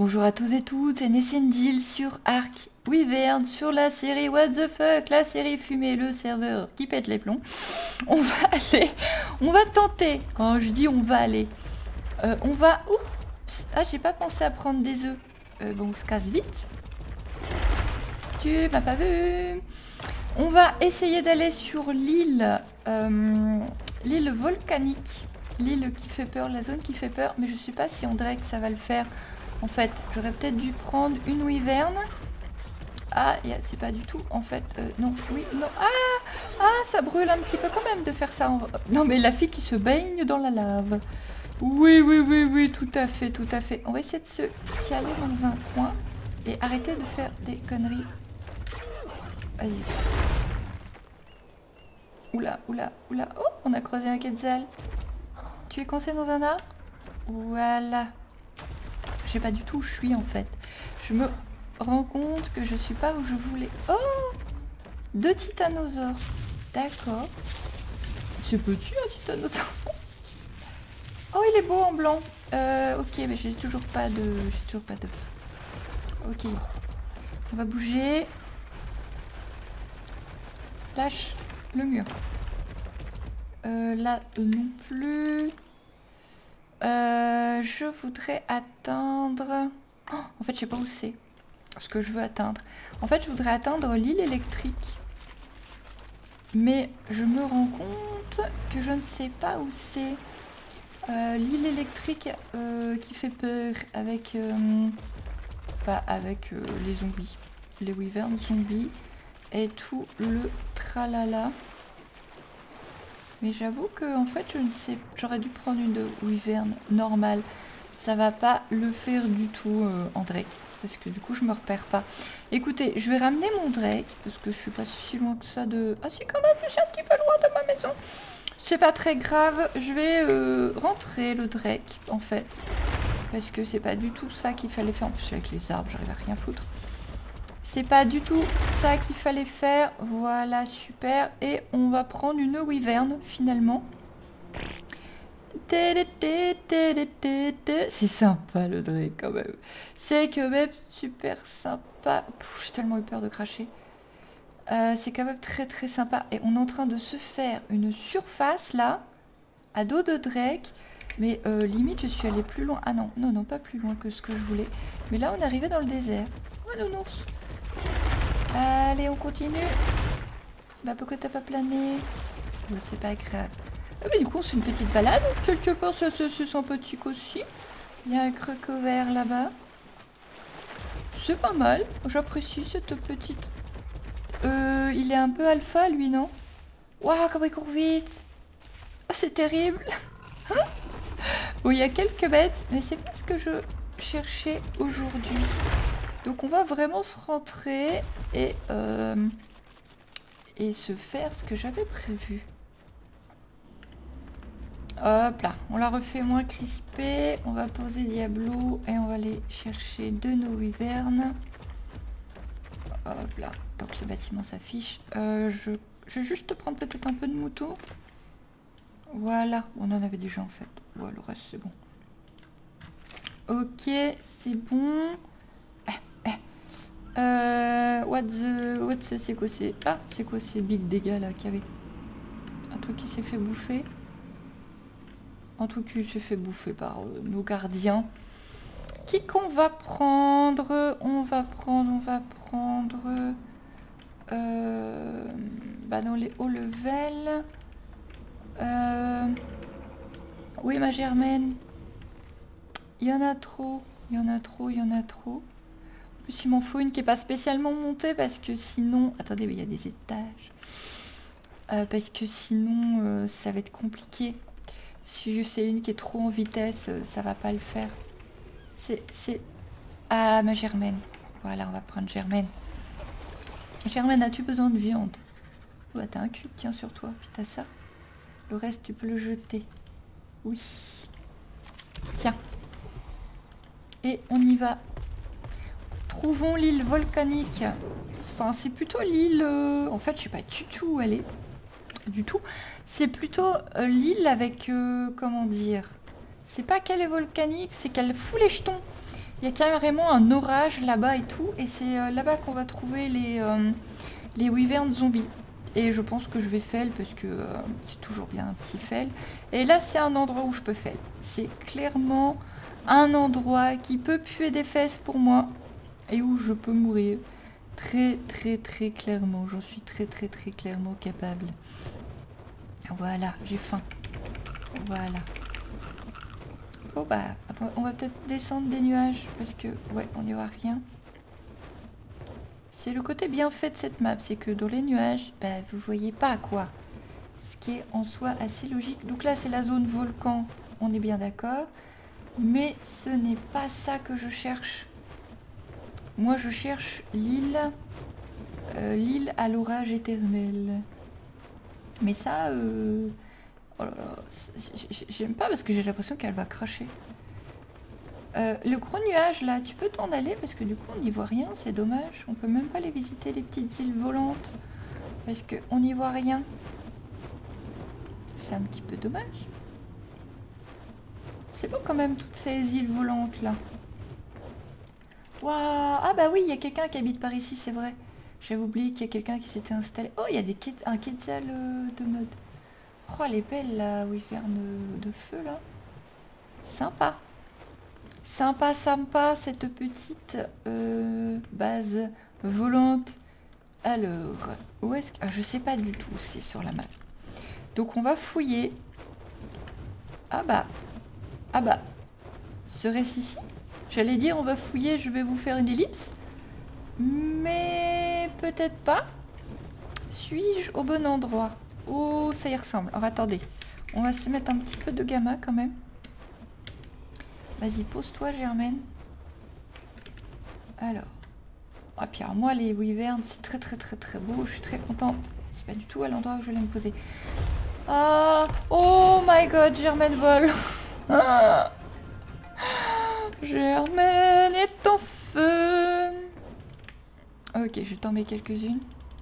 Bonjour à tous et toutes, c'est Nessendil sur Arc Wyvern, sur la série What the fuck, la série fumée, le serveur qui pète les plombs. On va aller, on va tenter, quand je dis on va aller, on va... Oups, ah j'ai pas pensé à prendre des œufs. Bon on se casse vite. Tu m'as pas vu. On va essayer d'aller sur l'île, l'île volcanique, l'île qui fait peur, la zone qui fait peur, mais je sais pas si André que ça va le faire. En fait, j'aurais peut-être dû prendre une wyvern. Ah, c'est pas du tout, en fait, non, oui, non. Ah, ça brûle un petit peu quand même de faire ça. Non, mais la fille qui se baigne dans la lave. Oui, oui, oui, oui, tout à fait, tout à fait. On va essayer de se caler dans un coin et arrêter de faire des conneries. Vas-y. Oula, oula, oula. Oh, on a croisé un quetzal. Tu es coincé dans un arbre? Voilà. Je sais pas du tout où je suis en fait. Je me rends compte que je suis pas où je voulais. Oh, 2 titanosaures. D'accord. C'est petit un titanosaure. Oh, il est beau en blanc. Ok, mais j'ai toujours pas de... Ok. On va bouger. Lâche le mur. Là non plus. Je voudrais atteindre... Oh, en fait, je sais pas où c'est. Ce que je veux atteindre. En fait, je voudrais atteindre l'île électrique. Mais je me rends compte que je ne sais pas où c'est. L'île électrique qui fait peur avec... avec les zombies. Les wyverns zombies. Et tout le tralala. Mais j'avoue que en fait je ne sais, j'aurais dû prendre une wyvern normale. Ça va pas le faire du tout en Drake. Parce que du coup je me repère pas. Écoutez, je vais ramener mon Drake. Parce que je suis pas si loin que ça de... Ah si quand même, je suis un petit peu loin de ma maison. C'est pas très grave. Je vais rentrer le Drake en fait. Parce que c'est pas du tout ça qu'il fallait faire. En plus avec les arbres, j'arrive à rien foutre. C'est pas du tout ça qu'il fallait faire. Voilà, super. Et on va prendre une wyvern, finalement. C'est sympa, le Drake, quand même. C'est quand même super sympa. J'ai tellement eu peur de cracher. C'est quand même très, très sympa. Et on est en train de se faire une surface, là, à dos de Drake. Mais limite, je suis allée plus loin. Ah non, non, non, pas plus loin que ce que je voulais. Mais là, on est arrivé dans le désert. Oh, nounours. Allez, on continue. Bah pourquoi t'as pas plané? C'est pas grave. Ah, mais du coup, on se fait une petite balade. Quelque part, c'est sympathique aussi. Il y a un croco vert là-bas. C'est pas mal. J'apprécie cette petite... il est un peu alpha, lui, non? Waouh, comment il court vite. Ah, c'est terrible. Oui, il y a quelques bêtes, mais c'est pas ce que je cherchais aujourd'hui. Donc on va vraiment se rentrer et se faire ce que j'avais prévu. Hop là, on la refait moins crispée. On va poser Diablo et on va aller chercher de nos wyverns. Hop là, tant que le bâtiment s'affiche. Je vais juste prendre peut-être un peu de mouton. Voilà, on en avait déjà en fait. Ouais, le reste c'est bon. Ok, c'est bon. C'est quoi c'est... Ah, c'est quoi ces big dégâts là qu'il y avait? Un truc qui s'est fait bouffer. Un truc qui s'est fait bouffer par nos gardiens. Qui qu'on va prendre? On va prendre... bah non, les hauts level. Oui, ma Germaine. Il y en a trop. Il y en a trop, il y en a trop. En plus, il m'en faut une qui n'est pas spécialement montée parce que sinon... Attendez, mais il y a des étages. Parce que sinon, ça va être compliqué. Si je sais une qui est trop en vitesse, ça va pas le faire. C'est... Ah, ma Germaine. Voilà, on va prendre Germaine. Germaine, as-tu besoin de viande? Bah, t'as un cube, tiens, sur toi. Puis t'as ça. Le reste, tu peux le jeter. Oui. Tiens. Et on y va. Trouvons l'île volcanique. Enfin, c'est plutôt l'île... En fait, je sais pas du tout où elle est. Du tout. C'est plutôt l'île avec... comment dire? C'est pas qu'elle est volcanique, c'est qu'elle fout les jetons. Il y a carrément un orage là-bas et tout. Et c'est là-bas qu'on va trouver les wyverns zombies. Et je pense que je vais fail parce que c'est toujours bien un petit fail. Et là, c'est un endroit où je peux fail. C'est clairement un endroit qui peut puer des fesses pour moi. Et où je peux mourir. Très clairement. J'en suis très clairement capable. Voilà, j'ai faim. Voilà. Oh bah, attends, on va peut-être descendre des nuages. Parce que, ouais, on n'y voit rien. C'est le côté bien fait de cette map, c'est que dans les nuages, bah, vous voyez pas quoi. Ce qui est en soi assez logique. Donc là, c'est la zone volcan, on est bien d'accord. Mais ce n'est pas ça que je cherche. Moi, je cherche l'île. L'île à l'orage éternel. Mais ça, oh là là, j'aime pas parce que j'ai l'impression qu'elle va cracher. Le gros nuage là, tu peux t'en aller parce que du coup on n'y voit rien, c'est dommage. On peut même pas les visiter, les petites îles volantes, parce qu'on n'y voit rien. C'est un petit peu dommage. C'est beau quand même toutes ces îles volantes là. Waouh! Ah bah oui, il y a quelqu'un qui habite par ici, c'est vrai. J'avais oublié qu'il y a quelqu'un qui s'était installé. Oh, il y a un quetzal de mode. Oh, elle est belle la wyvern de feu là. Sympa. Sympa cette petite base volante. Alors, où est-ce que... Ah, je sais pas du tout, c'est sur la map. Donc on va fouiller. Ah bah. Serait-ce ici? J'allais dire on va fouiller, je vais vous faire une ellipse. Mais peut-être pas. Suis-je au bon endroit? Oh, ça y ressemble. Alors attendez, on va se mettre un petit peu de gamma quand même. Vas-y, pose-toi Germaine. Alors. Ah, puis alors moi les wyverns c'est très beau. Je suis très contente. C'est pas du tout à l'endroit où je voulais me poser. Ah, oh my god, Germaine vole. Ah. Germaine est en feu. Ok, je t'en mets quelques-unes.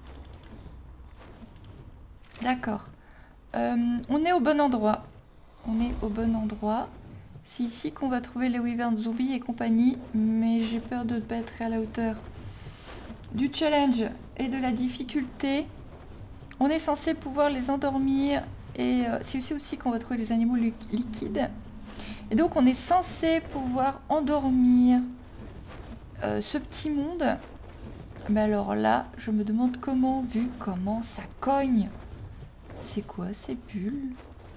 D'accord. On est au bon endroit. On est au bon endroit. C'est ici qu'on va trouver les wyverns zombies et compagnie, mais j'ai peur de ne pas être à la hauteur du challenge et de la difficulté. On est censé pouvoir les endormir et c'est aussi qu'on va trouver les animaux liquides. Et donc on est censé pouvoir endormir ce petit monde. Mais alors là, je me demande comment, vu comment ça cogne. C'est quoi ces bulles?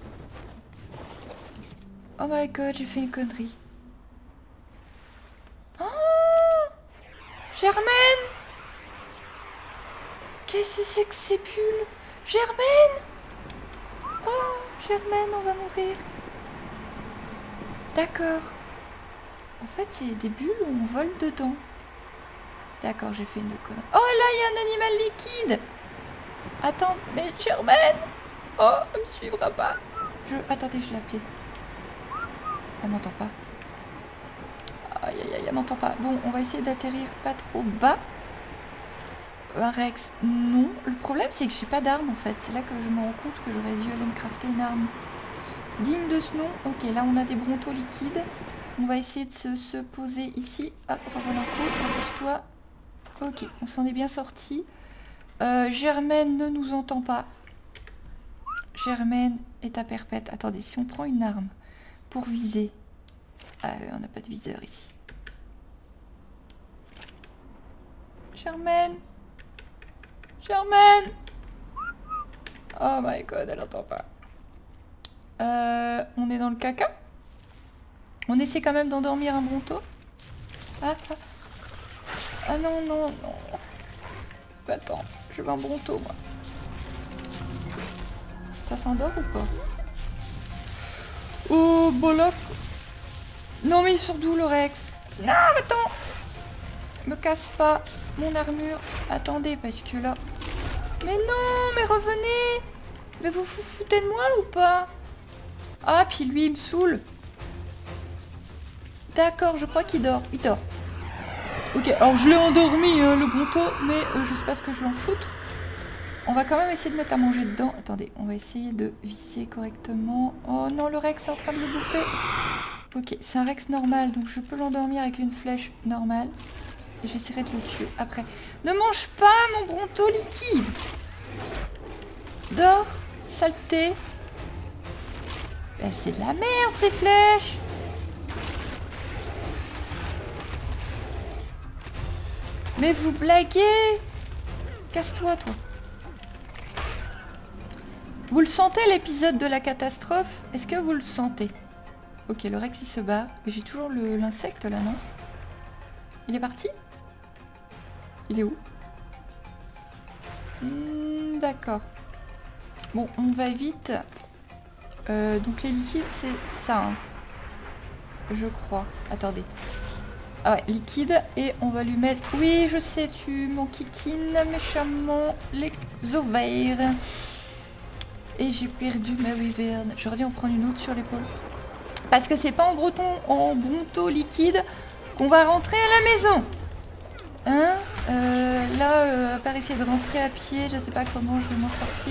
Oh my god, j'ai fait une connerie. Oh, Germaine! Qu'est-ce que c'est que ces bulles? Germaine! Oh, Germaine, on va mourir. D'accord. En fait, c'est des bulles où on vole dedans. D'accord, j'ai fait une connerie. Oh là, il y a un animal liquide! Attends, mais Germaine! Oh, elle me suivra pas. Attendez, je l'ai appelée. Elle m'entend pas. Aïe aïe aïe, elle m'entend pas. Bon, on va essayer d'atterrir pas trop bas. Un Rex, non. Le problème, c'est que j'ai pas d'arme en fait. C'est là que je me rends compte que j'aurais dû aller me crafter une arme digne de ce nom. Ok, là on a des brontos liquides. On va essayer de se poser ici. Hop, revoilà un coup. Repose-toi. Ok, on s'en est bien sorti. Germaine ne nous entend pas. Germaine est à perpète. Attendez, si on prend une arme pour viser. Ah, on n'a pas de viseur ici. Germaine! Germaine! Oh my god, elle entend pas. On est dans le caca. On essaie quand même d'endormir un bronto. Ah non, non, non. Attends, je veux un bronto, moi. Ça s'endort ou pas? Oh, bolop. Non, mais surtout le Rex. Non, attends. Me casse pas mon armure. Attendez, parce que là... Mais non, mais revenez. Mais vous vous foutez de moi ou pas? Ah, puis lui, il me saoule. D'accord, je crois qu'il dort. Il dort. Ok, alors je l'ai endormi, le bronto, mais je sais pas ce que je vais en foutre. On va quand même essayer de mettre à manger dedans. Attendez, on va essayer de visser correctement. Oh non, le Rex est en train de le bouffer. Ok, c'est un Rex normal, donc je peux l'endormir avec une flèche normale. Et j'essaierai de le tuer après. Ne mange pas mon bronto liquide. Dors, saleté. C'est de la merde ces flèches. Mais vous blaguez. Casse-toi toi. Vous le sentez l'épisode de la catastrophe? Est-ce que vous le sentez? Ok, le Rex il se bat. Mais j'ai toujours l'insecte là, non? Il est parti? Il est où? D'accord. Bon, on va vite. Donc les liquides, c'est ça. Hein. Je crois. Attendez. Ah ouais, liquide. Et on va lui mettre... Oui, je sais, tu m'enquiquines méchamment les ovaires. Et j'ai perdu ma wyvern. J'aurais dû en prendre une autre sur l'épaule. Parce que c'est pas en breton, en bronto liquide qu'on va rentrer à la maison. Hein là, à part essayer de rentrer à pied, je sais pas comment je vais m'en sortir.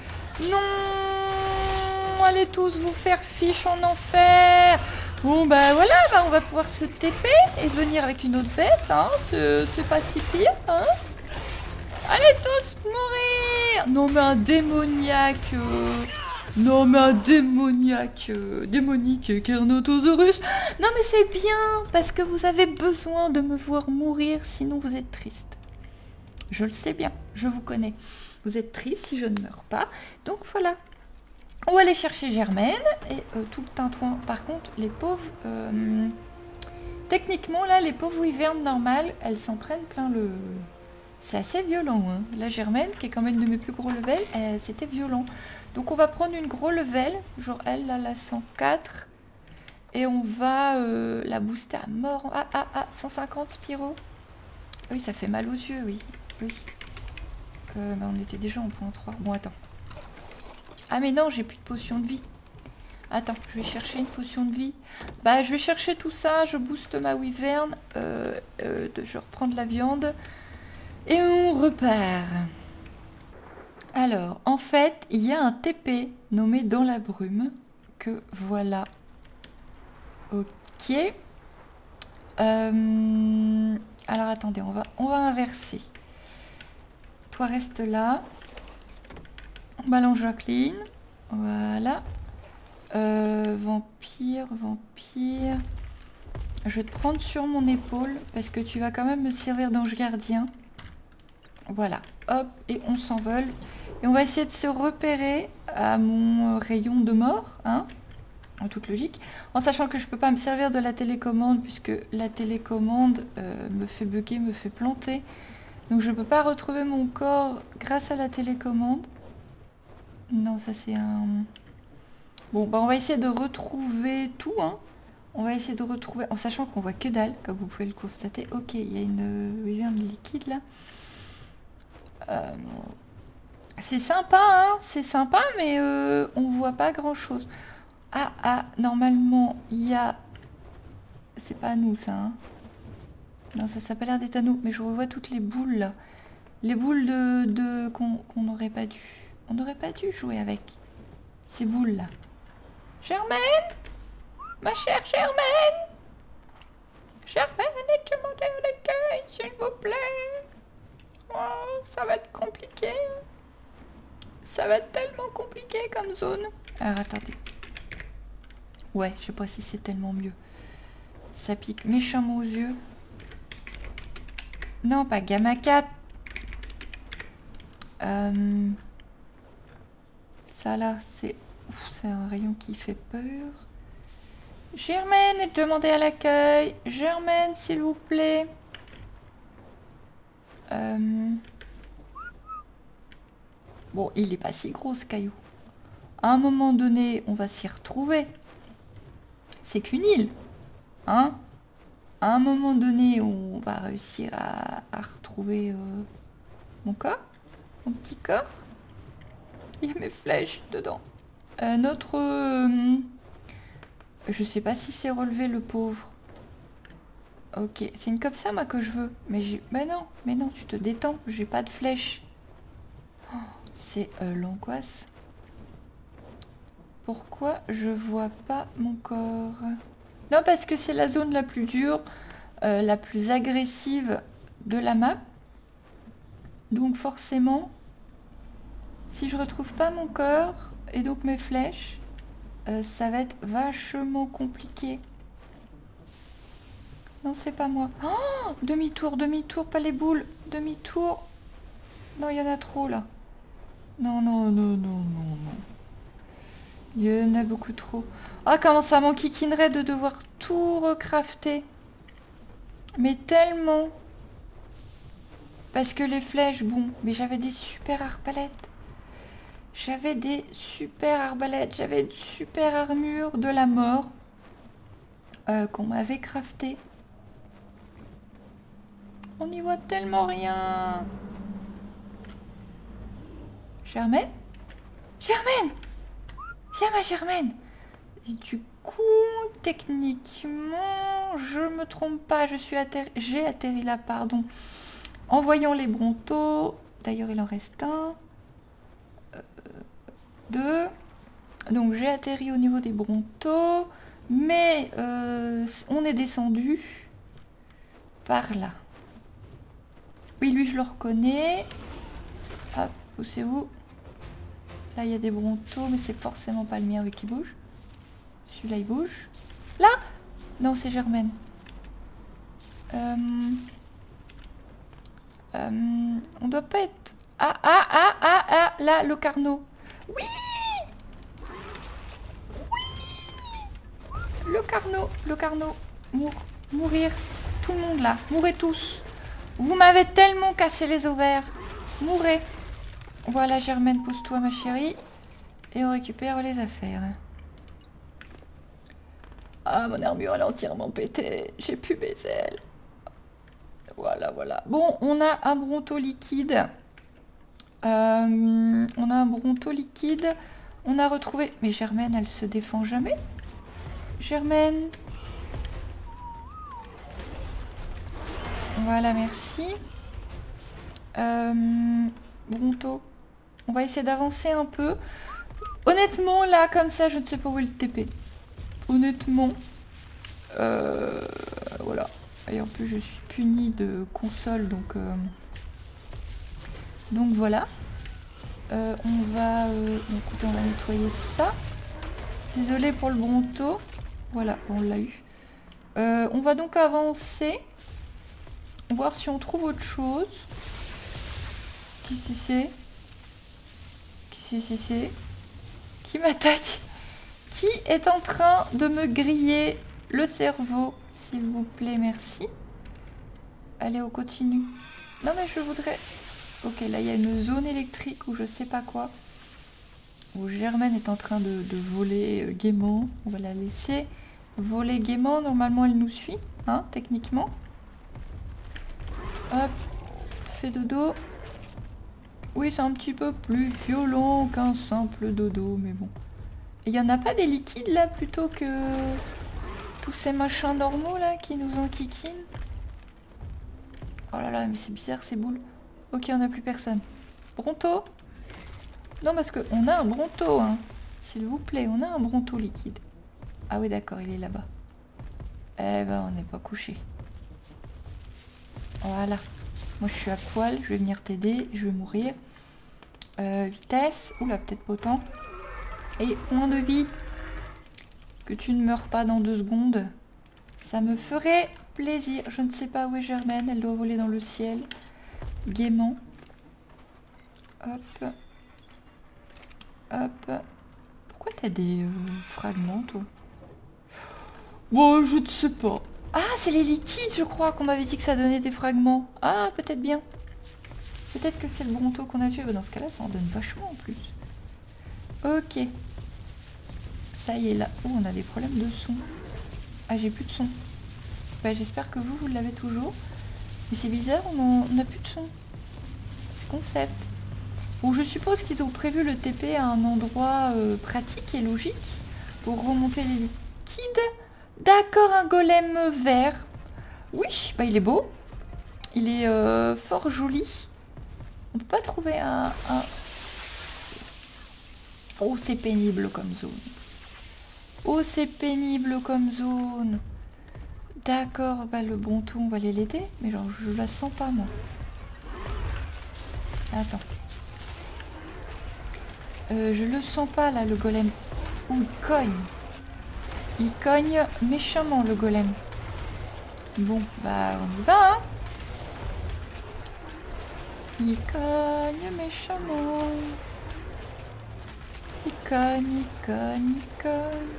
Non, allez tous vous faire fiche en enfer. Bon bah voilà, bah, on va pouvoir se TP et venir avec une autre bête, hein. C'est pas si pire, hein. Allez tous mourir. Non mais un démoniaque. Non mais un démoniaque. Démonique Carnotaurus. Non mais c'est bien, parce que vous avez besoin de me voir mourir, sinon vous êtes triste. Je le sais bien, je vous connais. Vous êtes triste si je ne meurs pas. Donc voilà. On va aller chercher Germaine et tout le tintouin. Par contre, les pauvres... techniquement, là, les pauvres wyvernes normales, elles s'en prennent plein le... C'est assez violent. Hein. La Germaine, qui est quand même une de mes plus gros levels, c'était violent. Donc on va prendre une gros level, genre elle, là, la 104. Et on va la booster à mort. 150 Spyro. Oui, ça fait mal aux yeux, oui. Oui. Bah, on était déjà en point 3. Bon, attends. Ah mais non, j'ai plus de potion de vie. Attends, je vais chercher une potion de vie. Bah, je vais chercher tout ça. Je booste ma wyvern. Je reprends de la viande. Et on repart. Alors, en fait, il y a un TP nommé dans la brume. Que voilà. Ok. Alors, attendez, on va inverser. Toi, reste là. On balance Jacqueline. Voilà. Vampire. Je vais te prendre sur mon épaule parce que tu vas quand même me servir d'ange gardien. Voilà. Hop, et on s'envole. Et on va essayer de se repérer à mon rayon de mort, hein, en toute logique. En sachant que je peux pas me servir de la télécommande puisque la télécommande me fait bugger, me fait planter. Donc je peux pas retrouver mon corps grâce à la télécommande. Non, ça c'est un... Bon, bah on va essayer de retrouver tout, hein. On va essayer de retrouver, en sachant qu'on voit que dalle, comme vous pouvez le constater. Ok, il y a une wyvern liquide là. C'est sympa, hein. C'est sympa, mais on voit pas grand chose. Normalement, il y a... C'est pas à nous ça, hein. Non, ça pas l'air d'être à nous, mais je revois toutes les boules là. Les boules qu'on n'aurait pas dû. On n'aurait pas dû jouer avec ces boules là. Germaine, ma chère Germaine. Germaine, es-tu montée à l'accueil, s'il vous plaît? Oh, ça va être compliqué. Ça va être tellement compliqué comme zone. Alors attendez. Ouais, je sais pas si c'est tellement mieux. Ça pique méchamment aux yeux. Non, pas Gamma 4. Ça là, c'est un rayon qui fait peur. Germaine est demandée à l'accueil. Germaine, s'il vous plaît. Bon, il est pas si gros ce caillou. À un moment donné, on va s'y retrouver. C'est qu'une île. Hein? À un moment donné, on va réussir à retrouver mon corps. Mon petit corps. Il y a mes flèches dedans. Je sais pas si c'est relevé le pauvre. Ok, c'est une comme ça moi que je veux. Mais non, tu te détends. J'ai pas de flèches. Oh, c'est l'angoisse. Pourquoi je vois pas mon corps? Non, parce que c'est la zone la plus dure, la plus agressive de la map. Donc forcément, si je retrouve pas mon corps et donc mes flèches, ça va être vachement compliqué. Non, c'est pas moi. Oh, demi-tour, demi-tour, pas les boules. Demi-tour. Non, il y en a trop là. Non, non, non, non, non, non. Il y en a beaucoup trop. Ah, comment ça m'enquiquinerait de devoir tout recrafter. Mais tellement. Parce que les flèches, bon, mais j'avais des super arbalètes. J'avais des super arbalètes. J'avais une super armure de la mort qu'on m'avait craftée. On n'y voit tellement rien. Germaine? Germaine! Viens ma Germaine! Et du coup, techniquement, je me trompe pas, j'ai atterri là, pardon. En voyant les brontos, d'ailleurs il en reste un, deux. Donc j'ai atterri au niveau des brontos, mais on est descendu par là. Oui, lui je le reconnais. Hop, poussez-vous. Là il y a des brontos, mais c'est forcément pas le mien qui bouge. Celui-là il bouge. Là? Non, c'est Germaine. On doit pas être... Ah, là, le carnot. Oui! Oui! Le carnot. Mourir. Tout le monde là. Mourrez tous. Vous m'avez tellement cassé les ovaires. Mourrez. Voilà, Germaine, pousse-toi, ma chérie. Et on récupère les affaires. Ah, mon armure, elle est entièrement pétée. J'ai plus mes ailes. Voilà, voilà. Bon, on a un bronto liquide. On a retrouvé... Mais Germaine, elle se défend jamais. Germaine. Voilà, merci. Bronto. On va essayer d'avancer un peu. Honnêtement, là, comme ça, je ne sais pas où est le TP. Honnêtement. Voilà. Et en plus, je suis punie de console, donc voilà. On va... écoutez, on va nettoyer ça. Désolée pour le bronto. Voilà, on l'a eu. On va donc avancer. Voir si on trouve autre chose. Qui c'est? Qui m'attaque? Qui est en train de me griller le cerveau? S'il vous plaît, merci. Allez, on continue. Non mais je voudrais... Ok, là il y a une zone électrique ou je sais pas quoi. Où Germaine est en train de voler gaiement. On va la laisser voler gaiement. Normalement elle nous suit, hein, techniquement. Hop, fais dodo. Oui, c'est un petit peu plus violent qu'un simple dodo, mais bon. Il n'y en a pas des liquides là plutôt que tous ces machins normaux là qui nous enquiquinent? Oh là là, mais c'est bizarre ces boules. Ok, on n'a plus personne. Bronto? Non, parce qu'on a un bronto, hein. S'il vous plaît, on a un bronto liquide. Ah oui, d'accord, il est là-bas. Eh ben, on n'est pas couché. Voilà. Moi, je suis à poil, je vais venir t'aider, je vais mourir. Vitesse. Oula, peut-être pas autant. Et point de vie. Que tu ne meurs pas dans 2 secondes. Ça me ferait plaisir. Je ne sais pas où est Germaine. Elle doit voler dans le ciel. Gaiement. Hop. Hop. Pourquoi t'as des fragments, toi? Bon, je ne sais pas. Ah, c'est les liquides, je crois, qu'on m'avait dit que ça donnait des fragments. Ah, peut-être bien. Peut-être que c'est le bronto qu'on a tué. Dans ce cas-là, ça en donne vachement en plus. Ok. Ça y est, là. Oh, on a des problèmes de son. Ah, j'ai plus de son. Bah, j'espère que vous l'avez toujours. Mais c'est bizarre, on n'a plus de son. C'est concept. Bon, je suppose qu'ils ont prévu le TP à un endroit pratique et logique pour remonter les liquides. D'accord, un golem vert. Oui, bah il est beau. Il est fort joli. On peut pas trouver un... Oh, c'est pénible comme zone. Oh, c'est pénible comme zone. D'accord, bah le bon ton, on va aller l'aider. Mais genre, je la sens pas, moi. Attends. Je le sens pas, là, le golem. Ouh, il cogne. Il cogne méchamment, le golem. Bon, bah, on y va, hein. Il cogne méchamment. Il cogne, il cogne, il cogne.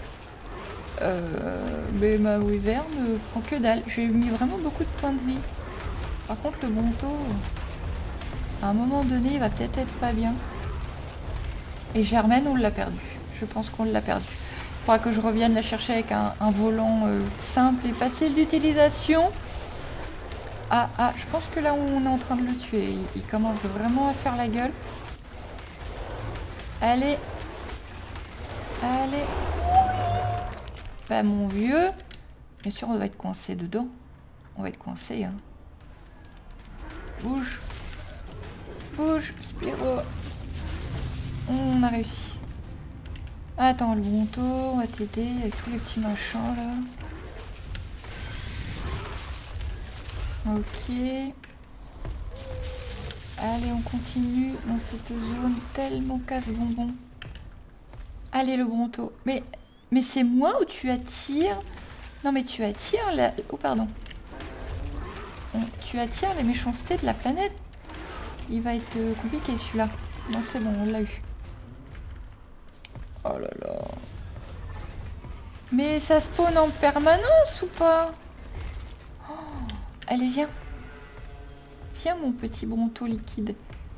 Mais ma wyvern prend que dalle. J'ai mis vraiment beaucoup de points de vie. Par contre, le bonto, à un moment donné, il va peut-être être pas bien. Et Germaine, on l'a perdu. Je pense qu'on l'a perdu. Il faudra que je revienne la chercher avec un volant simple et facile d'utilisation. Ah, je pense que là, on est en train de le tuer. Il commence vraiment à faire la gueule. Allez. Allez. Bah mon vieux, bien sûr on va être coincé dedans. On va être coincé, hein. Bouge. Bouge, Spiro. On a réussi. Attends, le bonto, on va t'aider avec tous les petits machins là. Ok. Allez, on continue dans cette zone tellement casse-bonbon. Allez, le bonto. Mais c'est moi ou tu attires? Non, mais tu attires la... Oh, pardon. Tu attires les méchancetés de la planète. Il va être compliqué, celui-là. Non, c'est bon, on l'a eu. Oh là là. Mais ça spawn en permanence ou pas? Oh, allez, viens. Viens, mon petit bronto liquide.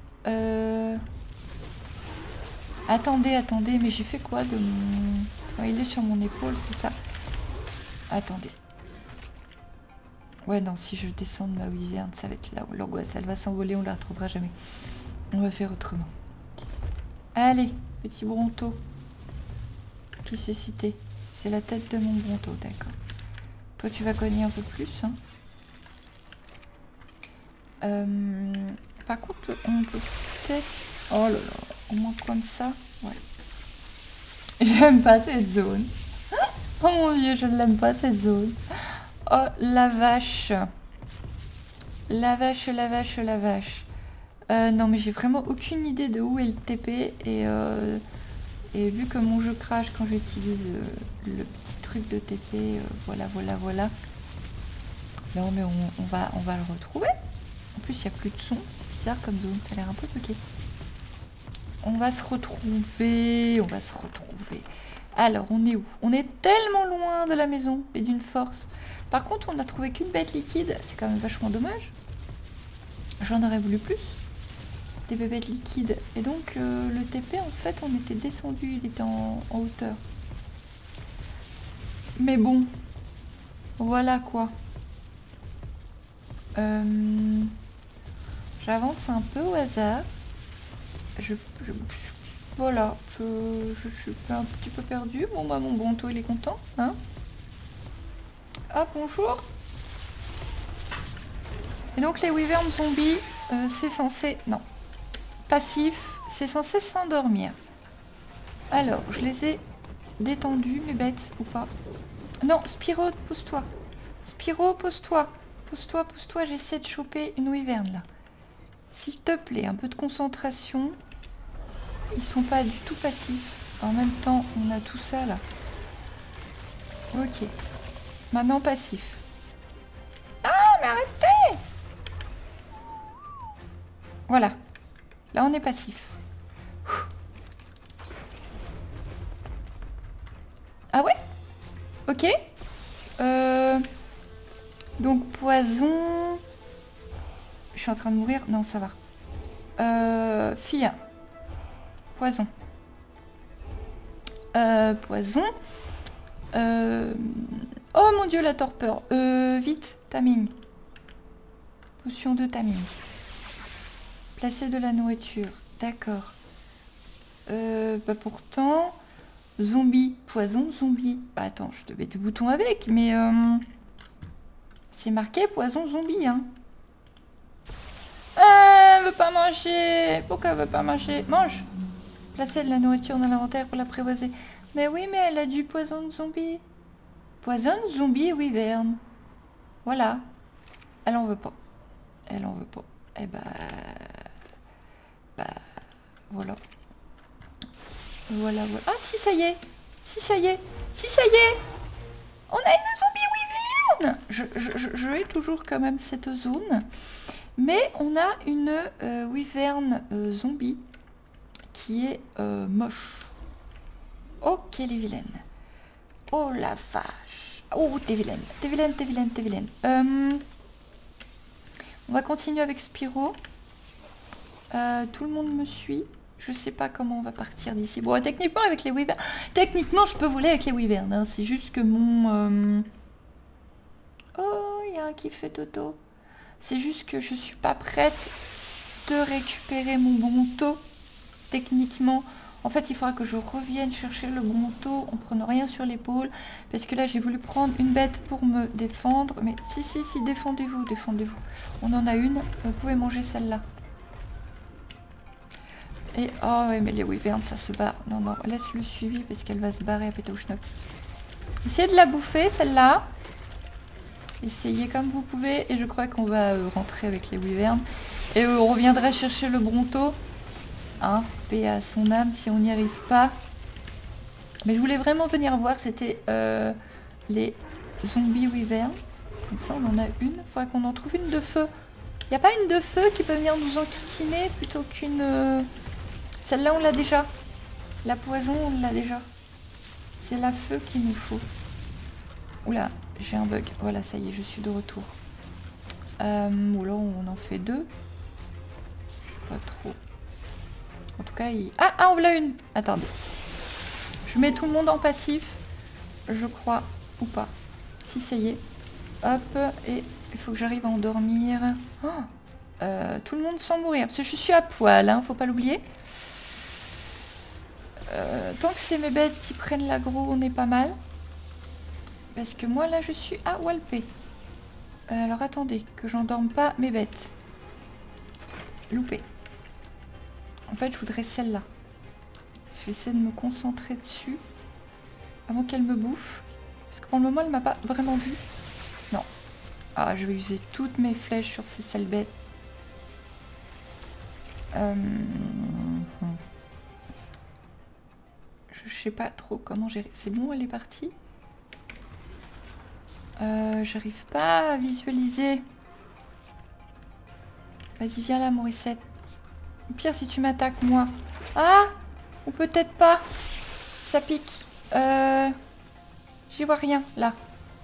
Attendez, mais j'ai fait quoi de mon... Oh, il est sur mon épaule, c'est ça. Attendez. Ouais, non, si je descends de ma wyvern, ça va être là où l'angoisse, elle va s'envoler, on la retrouvera jamais. On va faire autrement. Allez, petit bronto. Qui s'est cité? C'est la tête de mon bronto, d'accord. Toi, tu vas cogner un peu plus, hein. Par contre, on peut peut-être... Oh là là, au moins comme ça. Ouais. J'aime pas cette zone. Oh mon dieu, je ne l'aime pas cette zone. Oh la vache. La vache, la vache, la vache. Non mais j'ai vraiment aucune idée de où est le TP. Et vu que mon jeu crash quand j'utilise le petit truc de TP, voilà. Non mais on va le retrouver. En plus il n'y a plus de son. C'est bizarre comme zone, ça a l'air un peu bloqué. On va se retrouver. Alors, on est où? On est tellement loin de la maison et d'une force. Par contre, on n'a trouvé qu'une bête liquide. C'est quand même vachement dommage. J'en aurais voulu plus. Des bébêtes liquides. Et donc, le TP, en fait, on était descendu. Il était en hauteur. Mais bon. Voilà quoi. J'avance un peu au hasard. Voilà, je suis un petit peu perdue. Bon bah mon bonto il est content, hein. Ah bonjour. Et donc les wyverns zombies, c'est censé... Non. Passif, c'est censé s'endormir. Alors, je les ai détendus, mes bêtes, ou pas? Non, Spiro, pose-toi. Spiro, pose-toi. Pose-toi, j'essaie de choper une wyvern là. S'il te plaît, un peu de concentration. Ils sont pas du tout passifs. En même temps, on a tout ça là. Ok. Maintenant passif. Ah, mais arrêtez! Voilà. Là, on est passif. Ah ouais? Ok. Donc, poison... Je suis en train de mourir? Non, ça va. Fille. Poison. Poison. Oh mon dieu, la torpeur. Vite, timing. Potion de timing. Placer de la nourriture. D'accord. Bah pourtant... Zombie. Poison, zombie. Bah attends, je te mets du bouton avec, mais... c'est marqué poison, zombie, hein. Elle veut pas manger. Pourquoi elle veut pas manger? Mange. Placer de la nourriture dans l'inventaire pour l'apprivoiser. Mais oui, mais elle a du poison de zombie. Poison de zombie wyvern. Voilà. Elle en veut pas. Elle en veut pas. Eh bah... Voilà. Voilà, voilà. Ah si, ça y est. Si, ça y est. Si, ça y est. On a une zombie wyvern. Je hais toujours quand même cette zone. Mais on a une wyvern zombie qui est moche. Ok, les vilaines. Oh la vache. Oh, t'es vilaine. T'es vilaine, t'es vilaine, t'es vilaine. On va continuer avec Spyro. Tout le monde me suit. Je sais pas comment on va partir d'ici. Bon, techniquement, avec les wyverns... Techniquement, je peux voler avec les wyverns. Hein. C'est juste que mon... Oh, il y a un qui fait dodo. C'est juste que je suis pas prête de récupérer mon bonto. Techniquement. En fait, il faudra que je revienne chercher le bonto en prenant rien sur l'épaule. Parce que là, j'ai voulu prendre une bête pour me défendre. Mais si, défendez-vous, défendez-vous. On en a une. Vous pouvez manger celle-là. Et oh ouais, mais les wyverns ça se barre. Non, non, laisse le suivi parce qu'elle va se barrer à péter au schnock. Essayez de la bouffer celle-là. Essayez comme vous pouvez. Et je crois qu'on va rentrer avec les wyverns. Et on reviendra chercher le bronto. Hein, paix à son âme si on n'y arrive pas. Mais je voulais vraiment venir voir. C'était les zombies wyverns. Comme ça on en a une. Il faudra qu'on en trouve une de feu. Il n'y a pas une de feu qui peut venir nous enquiquiner plutôt qu'une... Celle-là, on l'a déjà. La poison, on l'a déjà. C'est la feu qu'il nous faut. Oula, j'ai un bug. Voilà, ça y est, je suis de retour. Oula, on en fait deux. Pas trop. En tout cas, il... Ah, on l'a une. Attendez. Je mets tout le monde en passif. Je crois. Ou pas. Si, ça y est. Hop. Et il faut que j'arrive à endormir. Oh, tout le monde sans mourir. Parce que je suis à poil, hein, faut pas l'oublier. Tant que c'est mes bêtes qui prennent l'aggro, on est pas mal. Parce que moi, là, je suis à walpé. Alors, attendez, que j'endorme pas mes bêtes. Loupé. En fait, je voudrais celle-là. Je vais essayer de me concentrer dessus. Avant qu'elle me bouffe. Parce que pour le moment, elle m'a pas vraiment vu. Non. Ah, je vais user toutes mes flèches sur ces sales bêtes. Je sais pas trop comment gérer. C'est bon, elle est partie. J'arrive pas à visualiser. Vas-y, viens là, Morissette. Au pire, si tu m'attaques, moi. Ah! Ou peut-être pas. Ça pique. J'y vois rien, là.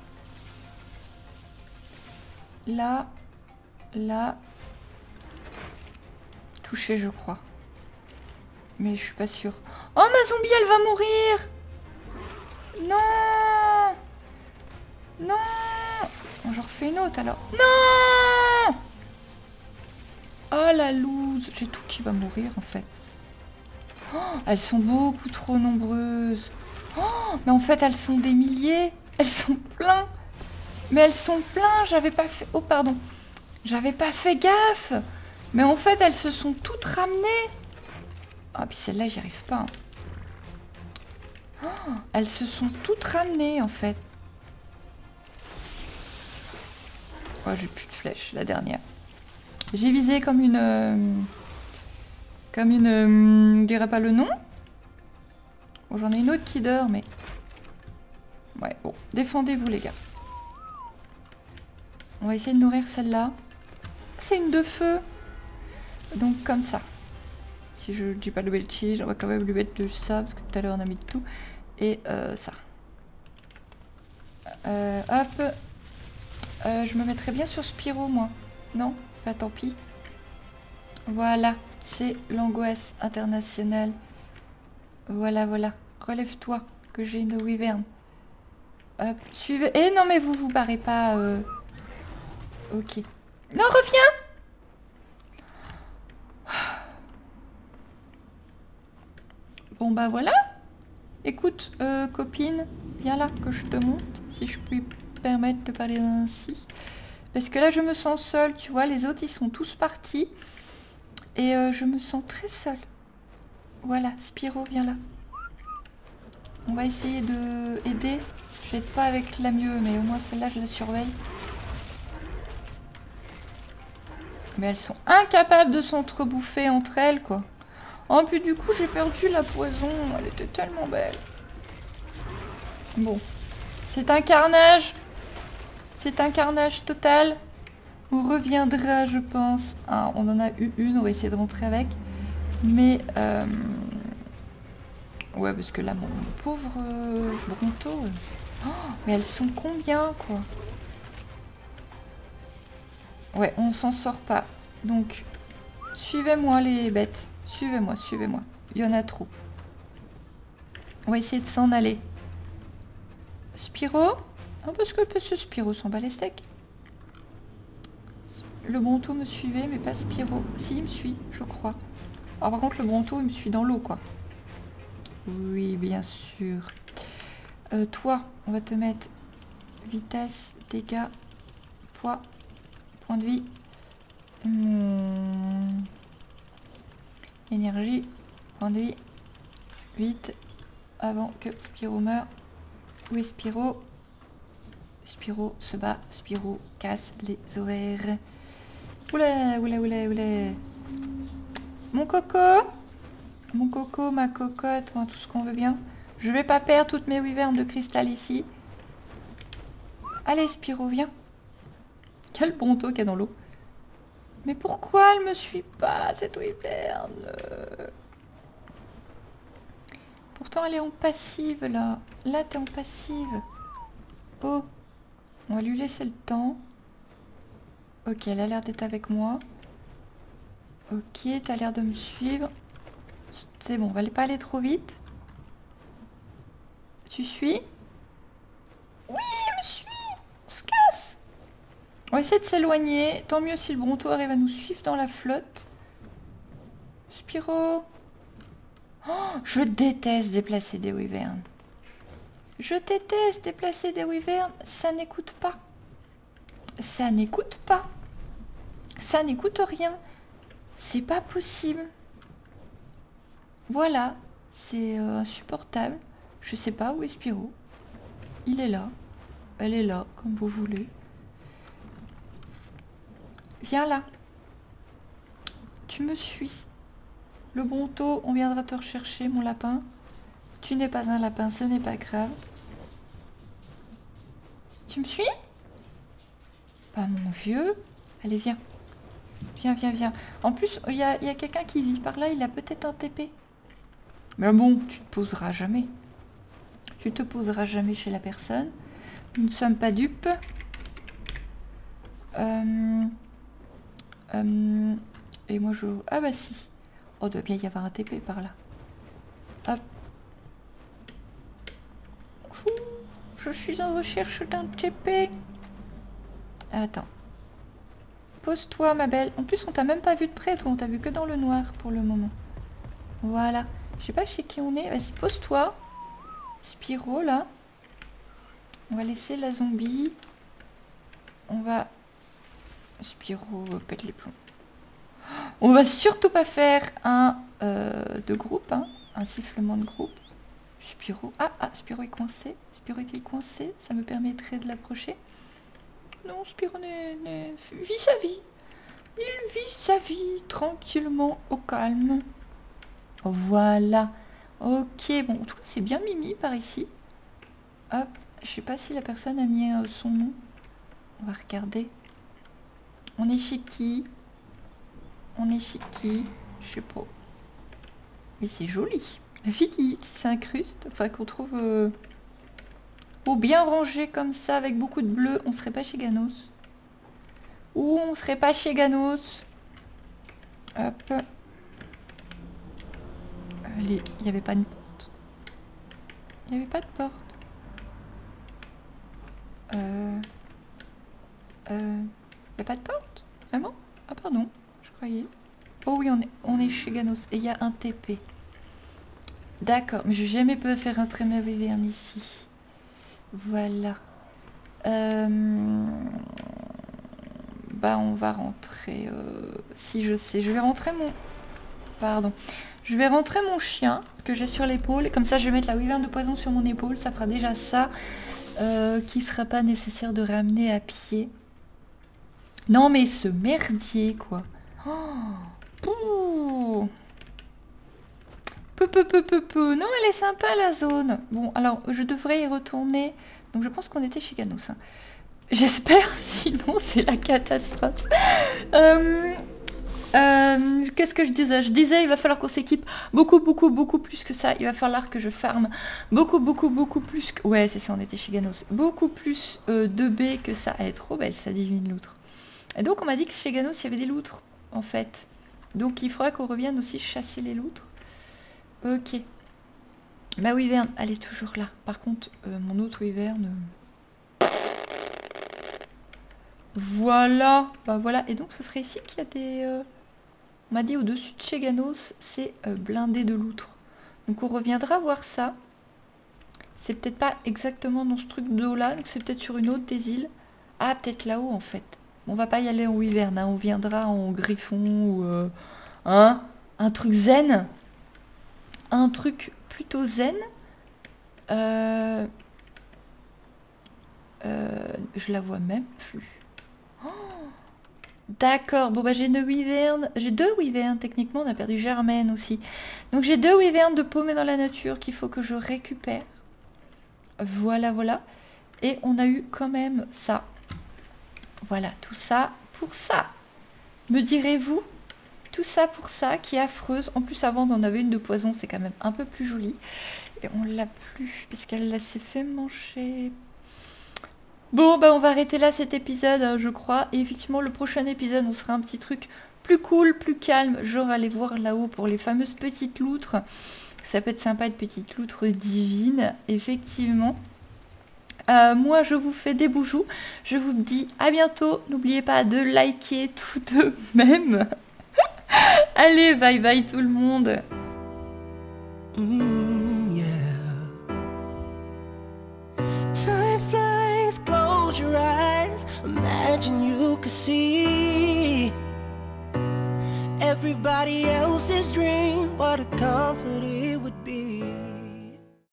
Là. Là. Touché, je crois. Mais je suis pas sûre. Oh, ma zombie, elle va mourir! Non! Non! Bon, j'en refais une autre, alors. Non! Oh, la loose! J'ai tout qui va mourir, en fait. Oh, elles sont beaucoup trop nombreuses. Oh, mais en fait, elles sont des milliers. Elles sont pleines. Mais elles sont pleines, j'avais pas fait... Oh, pardon. J'avais pas fait gaffe. Mais en fait, elles se sont toutes ramenées. Ah, puis celle-là, j'y arrive pas. Hein. Oh, elles se sont toutes ramenées, en fait. Oh, j'ai plus de flèches, la dernière. J'ai visé comme une... je dirais pas le nom. Bon, j'en ai une autre qui dort, mais... Ouais, bon. Défendez-vous, les gars. On va essayer de nourrir celle-là. C'est une de feu. Donc, comme ça. Si je dis pas le belchi, on va quand même lui mettre de ça, parce que tout à l'heure, on a mis de tout. Et ça. Hop. Je me mettrais bien sur Spyro, moi. Non? Bah, tant pis. Voilà. C'est l'angoisse internationale. Voilà, voilà. Relève-toi, que j'ai une wyvern. Hop, suivez... Eh non, mais vous vous barrez pas. Ok. Non, reviens! Bon, bah voilà. Écoute, copine, viens là, que je te montre, si je puis me permettre de parler ainsi. Parce que là, je me sens seule, tu vois. Les autres, ils sont tous partis. Et, je me sens très seule. Voilà, Spyro, viens là. On va essayer de aider. J'aide pas avec la mieux, mais au moins celle-là, je la surveille. Mais elles sont incapables de s'entrebouffer entre elles, quoi. Oh, puis du coup, j'ai perdu la poison. Elle était tellement belle. Bon. C'est un carnage. C'est un carnage total. On reviendra, je pense. Ah, on en a eu une, on va essayer de rentrer avec. Mais, ouais, parce que là, mon pauvre Bronto... Oh, mais elles sont combien, quoi? Ouais, on s'en sort pas. Donc, suivez-moi les bêtes. Suivez-moi, suivez-moi. Il y en a trop. On va essayer de s'en aller. Spyro? Ah, parce que ce Spyro s'en bat les steaks. Le Bronto me suivait, mais pas Spyro. Si, il me suit, je crois. Alors par contre, le Bronto, il me suit dans l'eau, quoi. Oui, bien sûr. Toi, on va te mettre vitesse, dégâts, poids, point de vie. Énergie, point de vie. Vite, avant que Spyro meure. Où est Spyro? Spyro se bat, Spyro casse les ovaires. Oula, oula, oula, oula. Mon coco, ma cocotte, enfin, tout ce qu'on veut bien. Je vais pas perdre toutes mes wyvernes de cristal ici. Allez, Spyro, viens. Quel Bronto qu'il y a dans l'eau. Mais pourquoi elle me suit pas, cette wyverne? Pourtant, elle est en passive, là. Là, t'es en passive. Oh. On va lui laisser le temps. Ok, elle a l'air d'être avec moi. Ok, t'as l'air de me suivre. C'est bon, on va pas aller trop vite. Tu suis? Oui, elle me suit. On se casse. On va essayer de s'éloigner. Tant mieux si le Bronto arrive à nous suivre dans la flotte. Spyro. Oh, je déteste déplacer des wyvernes. Je déteste déplacer des wyvernes. Ça n'écoute pas. Ça n'écoute pas. Ça n'écoute rien. C'est pas possible. Voilà. C'est insupportable. Je sais pas où est Spyro. Il est là. Elle est là, comme vous voulez. Viens là. Tu me suis. Le Bronto, on viendra te rechercher, mon lapin. Tu n'es pas un lapin, ce n'est pas grave. Tu me suis? Pas mon vieux. Allez, viens. Viens, viens, viens. En plus, il y a quelqu'un qui vit par là, il a peut-être un TP. Mais bon, tu te poseras jamais. Tu te poseras jamais chez la personne. Nous ne sommes pas dupes. Et moi, je... Ah bah si. Oh, il doit bien y avoir un TP par là. Hop. Je suis en recherche d'un TP. Attends. Pose-toi, ma belle. En plus, on t'a même pas vu de près, toi. On t'a vu que dans le noir pour le moment. Voilà. Je sais pas chez qui on est. Vas-y, pose-toi. Spyro, là. On va laisser la zombie. On va... Spyro, pète les plombs. On va surtout pas faire un de groupe, hein. Un sifflement de groupe. Spyro. Ah, Spyro est coincé. Spyro est-il coincé? Ça me permettrait de l'approcher. Non, Spyro vit sa vie. Il vit sa vie tranquillement, au calme. Voilà. Ok, bon, en tout cas, c'est bien mimi par ici. Hop, je sais pas si la personne a mis son nom. On va regarder. On est chez qui? On est chez qui? Je sais pas. Mais c'est joli. La fille qui s'incruste, enfin qu'on trouve bien rangé comme ça avec beaucoup de bleu. On serait pas chez Ganos? Ou on serait pas chez Ganos? Hop. Allez, il n'y avait pas une porte. Il n'y avait pas de porte. Il n'y a pas de porte? Vraiment? Ah pardon, je croyais. Oh oui, on est chez Ganos. Et il y a un TP. D'accord, mais je vais jamais pu faire entrer ma wyverne ici. Voilà. Bah on va rentrer. Si je sais, je vais rentrer mon... Pardon. Je vais rentrer mon chien que j'ai sur l'épaule. Comme ça, je vais mettre la wyvern de poison sur mon épaule. Ça fera déjà ça. Qui sera pas nécessaire de ramener à pied. Non, mais ce merdier, quoi. Oh, non, elle est sympa, la zone. Bon, alors, je devrais y retourner. Donc, je pense qu'on était chez Ganos. Hein. J'espère, sinon, c'est la catastrophe. Qu'est-ce que je disais? Je disais, il va falloir qu'on s'équipe beaucoup plus que ça. Il va falloir que je farme beaucoup plus que... Ouais, c'est ça, on était chez Ganos. Beaucoup plus de baies que ça. Elle est trop belle, sa divine loutre. Et donc, on m'a dit que chez Ganos, il y avait des loutres, en fait. Donc, il faudra qu'on revienne aussi chasser les loutres. Ok. Ma wyvern, elle est toujours là. Par contre, mon autre wyvern... Voilà. Bah voilà. Et donc, ce serait ici qu'il y a des... On m'a dit au-dessus de chez Ganos, c'est blindé de loutres. Donc, on reviendra voir ça. C'est peut-être pas exactement dans ce truc d'eau-là. Donc, c'est peut-être sur une autre des îles. Ah, peut-être là-haut, en fait. On va pas y aller en wyvern, hein. On viendra en griffon ou... hein, un truc zen. Un truc plutôt zen. Je la vois même plus. Oh, d'accord, bon bah j'ai une wyvern. J'ai 2 wyverns, techniquement, on a perdu Germaine aussi. Donc j'ai 2 wyverns de paumés dans la nature qu'il faut que je récupère. Voilà, voilà. Et on a eu quand même ça. Voilà, tout ça pour ça. Me direz-vous? Tout ça pour ça, qui est affreuse. En plus, avant, on en avait une de poison, c'est quand même un peu plus joli. Et on l'a plus, puisqu'elle s'est fait manger. Bon, bah on va arrêter là cet épisode, hein, je crois. Et effectivement, le prochain épisode, on sera un petit truc plus cool, plus calme. Genre aller voir là-haut pour les fameuses petites loutres. Ça peut être sympa, une petite loutre divine, effectivement. Moi, je vous fais des boujoux. Je vous dis à bientôt. N'oubliez pas de liker tout de même. Allez, bye bye tout le monde. Time flies, close your eyes. Imagine you could see everybody else's dream. What a comfort it would be.